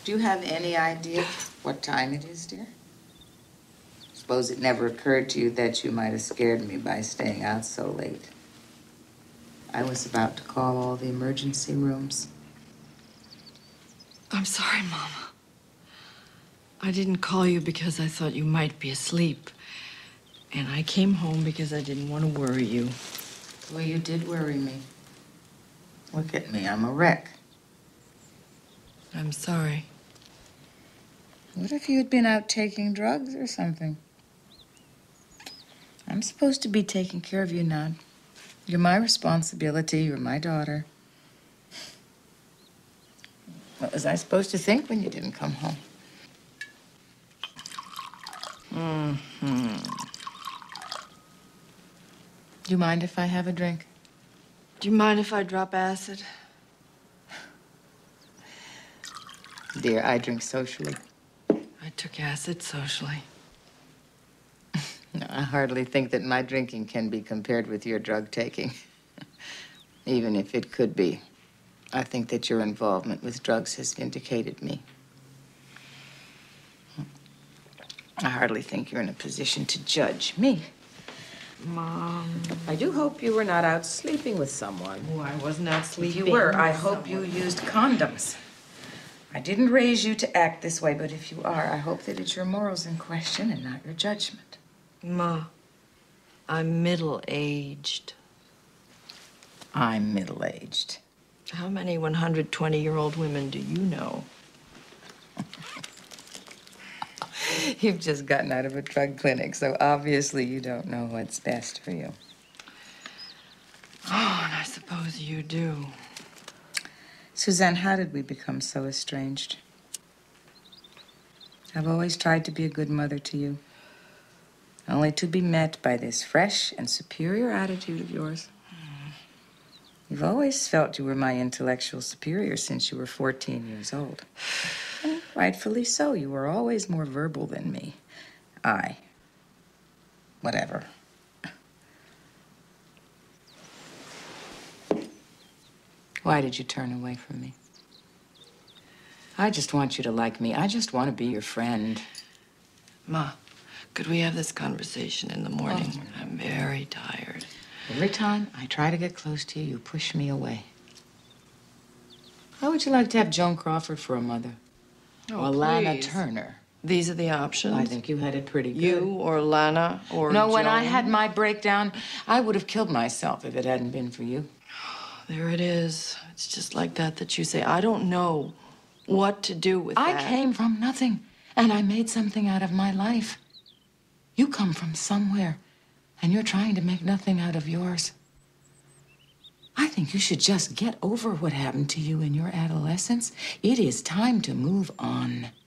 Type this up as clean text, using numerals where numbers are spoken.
Do you have any idea what time it is, dear? Suppose it never occurred to you that you might have scared me by staying out so late. I was about to call all the emergency rooms. I'm sorry, Mama. I didn't call you because I thought you might be asleep. And I came home because I didn't want to worry you. Well, you did worry me. Look at me, I'm a wreck. I'm sorry. What if you had been out taking drugs or something? I'm supposed to be taking care of you now. You're my responsibility. You're my daughter. What was I supposed to think when you didn't come home? Do you mind if I have a drink? Do you mind if I drop acid? Dear, I drink socially. I took acid socially. No, I hardly think that my drinking can be compared with your drug taking. Even if it could be. I think that your involvement with drugs has vindicated me. I hardly think you're in a position to judge me. Mom. I do hope you were not out sleeping with someone. Oh, I wasn't out sleeping. If you were, I hope you used condoms. I didn't raise you to act this way, but if you are, I hope that it's your morals in question and not your judgment. Ma, I'm middle-aged. I'm middle-aged. How many 120-year-old women do you know? You've just gotten out of a drug clinic, so obviously you don't know what's best for you. Oh, and I suppose you do. Suzanne, how did we become so estranged? I've always tried to be a good mother to you, only to be met by this fresh and superior attitude of yours. You've always felt you were my intellectual superior since you were 14 years old. And rightfully so. You were always more verbal than me. Whatever. Why did you turn away from me? I just want you to like me. I just want to be your friend. Ma, could we have this conversation in the morning? Oh. I'm very tired. Every time I try to get close to you, you push me away. How would you like to have Joan Crawford for a mother? Oh, or Lana please. Turner? These are the options? I think you had it pretty good. You or Lana or No, when I Joan? had my breakdown, I would have killed myself if it hadn't been for you. There it is. It's just like that you say, I don't know what to do with that. I came from nothing, and I made something out of my life. You come from somewhere, and you're trying to make nothing out of yours. I think you should just get over what happened to you in your adolescence. It is time to move on.